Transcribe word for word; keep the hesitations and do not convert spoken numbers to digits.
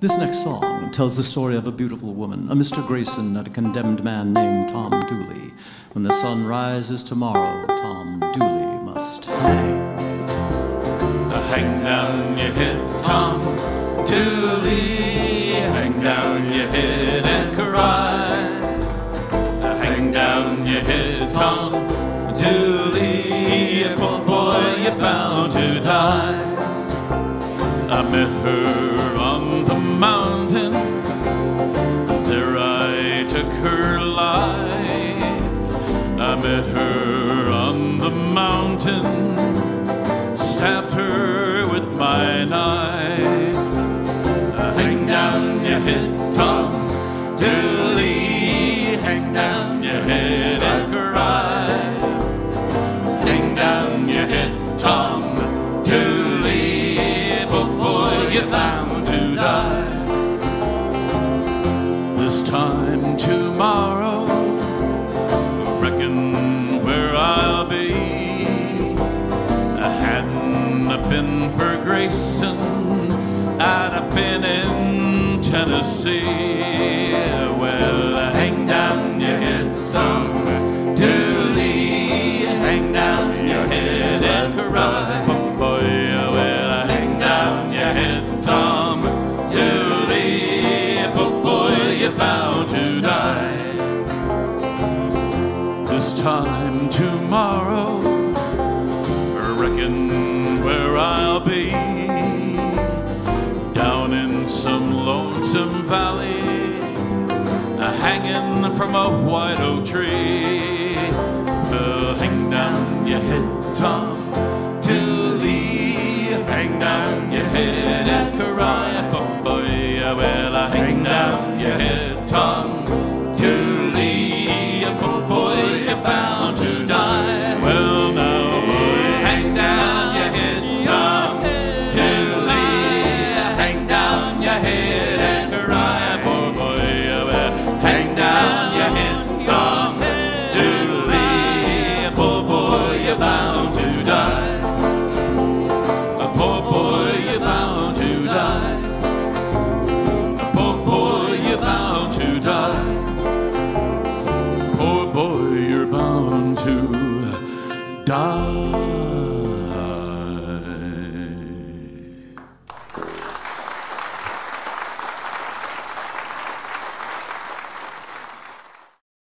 This next song tells the story of a beautiful woman, a Mister Grayson and a condemned man named Tom Dooley. When the sun rises tomorrow, Tom Dooley must hang. Hang down your head, Tom Dooley. Hang down your head and cry. Hang down your head, Tom Dooley. Poor boy, you're bound to die. I met her on the mountain, there I took her life. I met her on the mountain, stabbed her with my knife. Hang down your head, Tom Dooley. Hang down your head and cry. Hang down your head, Tom Dooley. Boy, you're bound to die. This time tomorrow, reckon where I'll be. I hadn't been for Grayson, I'd have been in Tennessee. Well, hang down your head, Tom Dooley. Hang down your head and cry. Boy, well, hang down your head, Tom Dooley. Boy, you're bound to die. This time tomorrow, reckon where I'll be. Down in some lonesome valley, hanging from a white oak tree. Well, hang down your head, Tom Dooley. Hang down your head and cry. Boy, well, I hang down your head, Tom Dooley. Boy, you're bound to die. Well, now, boy, hang down your head, Tom Dooley. Hang down your head and cry. Poor boy, well, hang down your head, Tom Dooley. Poor boy, you're bound to die. Poor boy, you're bound to die. Poor boy, you're bound to die. Poor boy, you're bound to die.